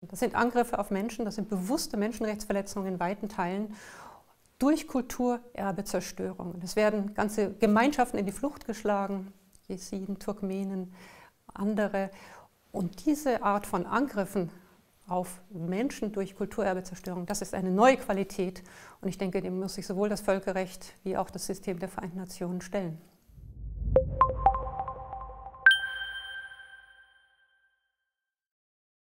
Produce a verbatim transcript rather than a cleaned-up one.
Das sind Angriffe auf Menschen, das sind bewusste Menschenrechtsverletzungen in weiten Teilen durch Kulturerbezerstörungen. Es werden ganze Gemeinschaften in die Flucht geschlagen, Jesiden, Turkmenen, andere. Und diese Art von Angriffen auf Menschen durch Kulturerbezerstörung, das ist eine neue Qualität. Und ich denke, dem muss sich sowohl das Völkerrecht wie auch das System der Vereinten Nationen stellen.